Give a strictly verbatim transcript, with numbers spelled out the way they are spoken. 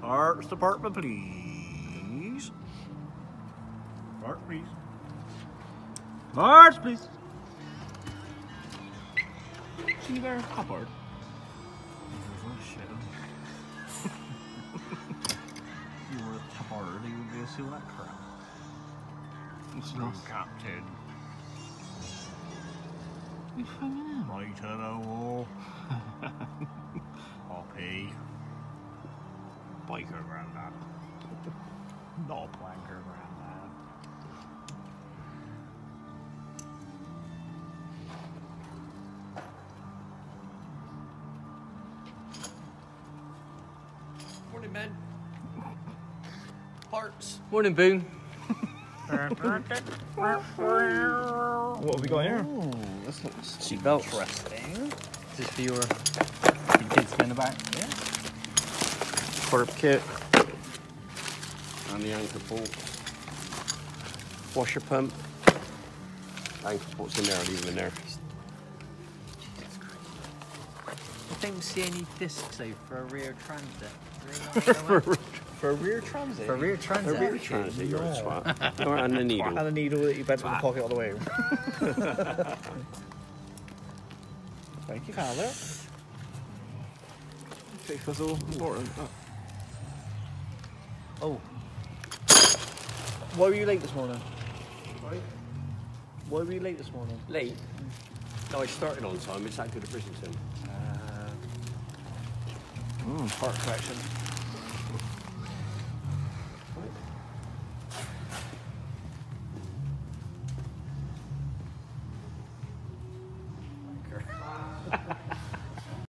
Arts department, please. Arts, please. Arts, please. See you there, cupboard. You were a cupboard, you would be able to see all that crap. It's not Captain. We found him. Right to the wall. Hoppy. Biker Grandad. Not Blanker Grandad. Morning, man. Paaaarts. Morning, Boon. What have we got here? Ooh, this looks Seatbelt. interesting. This is for your, your kids in the back. Yeah. Corp kit. And the anchor bolt. Washer pump. Anchor bolt's in there, I'll leave them in there. I don't see any discs though for a rear transit. for, for a rear transit? For a rear transit? A rear transit, you're a twat. Or and a needle. And a needle that you bent in the pocket all the way. Thank you, Father. Okay, that's all important. Oh. Why were you late this morning? Right. Why were you late this morning? Late? No, I started on time. It's that good at Bridgeton. Uh, mm, part collection.